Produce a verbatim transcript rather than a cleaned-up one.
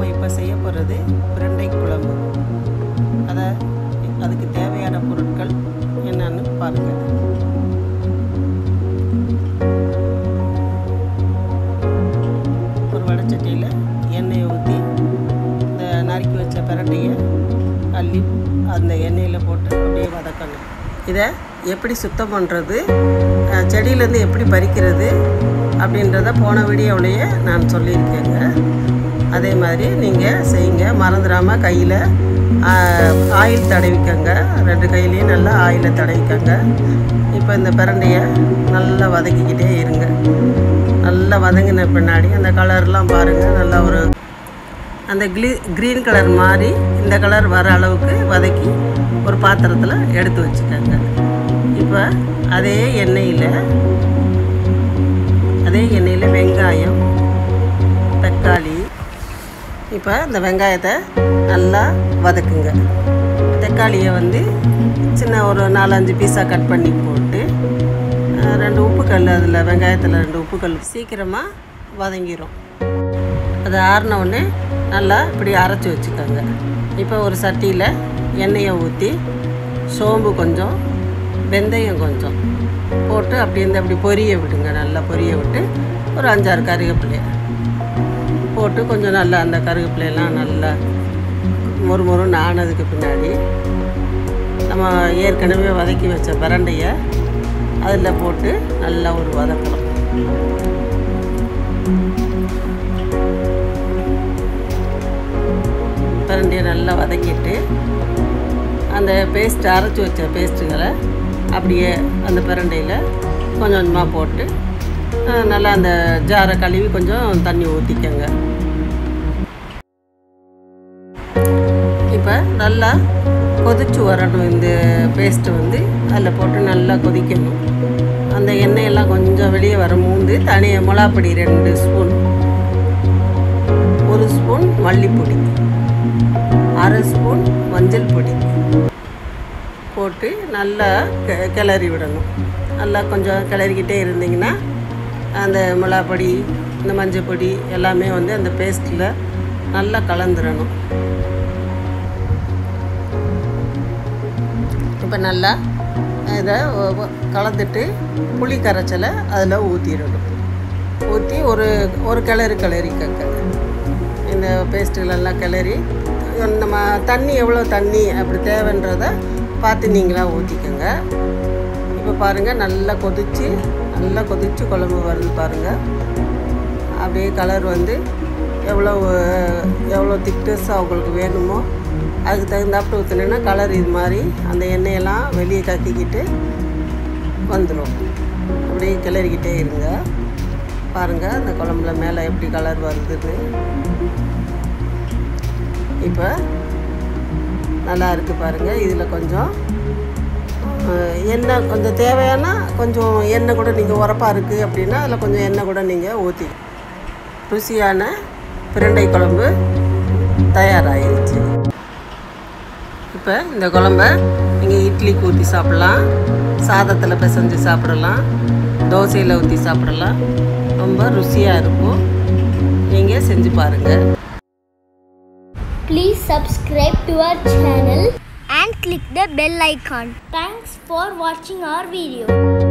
நாம் இப்போ செய்ய போகிறது பிரண்டை குழம்பு. அதை அதுக்கு தேவையான பொருட்கள் என்னன்னு பாருங்கள். ஒரு வடைச்சட்டியில் எண்ணெயை ஊற்றி இந்த நறுக்கி வச்ச பிரண்டையை அள்ளி அந்த எண்ணெயில் போட்டு அப்படியே வதக்கணும். இதை எப்படி சுத்தம் பண்ணுறது, செடியிலேருந்து எப்படி பறிக்கிறது அப்படின்றத போன வீடியோவிலேயே நான் சொல்லியிருக்கேங்க. அதே மாதிரி நீங்கள் செய்யுங்க. மறந்துடாமல் கையில் ஆயில் தடவிக்கங்க. ரெண்டு கையிலையும் நல்லா ஆயிலை தடவிக்கங்க. இப்போ இந்த பிரண்டையை நல்லா வதக்கிக்கிட்டே இருங்க. நல்லா வதங்கின பின்னாடி அந்த கலர்லாம் பாருங்கள், நல்லா ஒரு அந்த க்ளீ க்ரீன் கலர் மாதிரி இந்த கலர் வர அளவுக்கு வதக்கி ஒரு பாத்திரத்தில் எடுத்து வச்சுக்கோங்க. இப்போ அதே எண்ணெயில் அதே எண்ணெயில் வெங்காயம், தக்காளி, இப்போ இந்த வெங்காயத்தை நல்லா வதக்குங்க. தக்காளியை வந்து சின்ன ஒரு நாலஞ்சு பீஸாக கட் பண்ணி போட்டு ரெண்டு உப்புக்கல், அதில் வெங்காயத்தில் ரெண்டு உப்புக்கல் சீக்கிரமாக வதங்கிடும். அது ஆறினவுடனே நல்லா இப்படி அரைச்சி வச்சுக்கோங்க. இப்போ ஒரு சட்டியில் எண்ணெயை ஊற்றி சோம்பு கொஞ்சம், வெந்தயம் கொஞ்சம் போட்டு அப்படி இந்த அப்படி பொரிய விடுங்க. நல்லா பொரிய விட்டு ஒரு அஞ்சாறு கருவேப்பிலையை போட்டு கொஞ்சம் நல்லா அந்த கருவேப்பிலையெல்லாம் நல்லா மொறு மொறுன்னு ஆனதுக்கு பின்னாடி நம்ம ஏற்கனவே வதக்கி வச்ச பிரண்டையை அதில் போட்டு நல்லா ஒரு வதக்கலாம். பிரண்டையை நல்லா வதக்கிட்டு அந்த பேஸ்ட் அரைச்சி வச்ச பேஸ்ட்டுகளை அப்படியே அந்த பிரண்டையில் கொஞ்சம் கொஞ்சமாக போட்டு நல்லா அந்த ஜாரை கழுவி கொஞ்சம் தண்ணி ஊற்றிக்கங்க. இப்போ நல்லா கொதிச்சு வரணும். இந்த பேஸ்ட்டு வந்து அதில் போட்டு நல்லா கொதிக்கணும். அந்த எண்ணெயெல்லாம் கொஞ்சம் வெளியே வர மூந்து தனியாக மிளகாப்பொடி ரெண்டு ஸ்பூன், ஒரு ஸ்பூன் மல்லிப்பொடி, அரை ஸ்பூன் மஞ்சள் பொடி போட்டு நல்லா கெ கிளறி விடணும். நல்லா கொஞ்சம் கிளறிக்கிட்டே இருந்தீங்கன்னா அந்த மிளகாப்பொடி, இந்த மஞ்சள் பொடி எல்லாமே வந்து அந்த பேஸ்ட்டில் நல்லா கலந்துடணும். இப்போ நல்லா இதை கலந்துட்டு புளி கரைச்சலை அதில் ஊற்றிடணும். ஊற்றி ஒரு ஒரு கிளறு கிளறிக்கங்க. இந்த பேஸ்ட்டுகளெல்லாம் கிளறி நம்ம தண்ணி எவ்வளோ தண்ணி அப்படி தேவைன்றதை பார்த்து நீங்களாக ஊற்றிக்கோங்க. இப்போ பாருங்கள், நல்லா கொதித்து நல்லா கொதித்து குழம்பு வருது பாருங்கள். அப்படியே கலர் வந்து எவ்வளோ எவ்வளோ திக்னஸ்ஸாக உங்களுக்கு வேணுமோ அதுக்கு தகுந்தாப்புல ஊற்றினேன்னா கலர் இது மாதிரி அந்த எண்ணெயெல்லாம் வெளியே கக்கிக்கிட்டு வந்துடும். அப்படியே கிளறிக்கிட்டே இருங்க. பாருங்கள் அந்த குழம்புல மேலே எப்படி கலர் வருதுன்னு. இப்போ நல்லா இருக்குது பாருங்கள். இதில் கொஞ்சம் எண்ணெய் கொஞ்சம் தேவையான கொஞ்சம் எண்ணெய் கூட நீங்கள் உரப்பாக இருக்குது அப்படின்னா அதில் கொஞ்சம் எண்ணெய் கூட நீங்கள் ஊற்றி ருசியான பிரண்டை குழம்பு தயாராகிருச்சு. இப்போ இந்த குழம்ப நீங்கள் இட்லிக்கு ஊற்றி சாப்பிட்லாம், சாதத்தில் பிசைஞ்சு சாப்பிடலாம், தோசையில் ஊற்றி சாப்பிடலாம். ரொம்ப ருசியாக இருக்கும். நீங்கள் செஞ்சு பாருங்கள். Please subscribe to our channel and click the bell icon. Thanks for watching our video.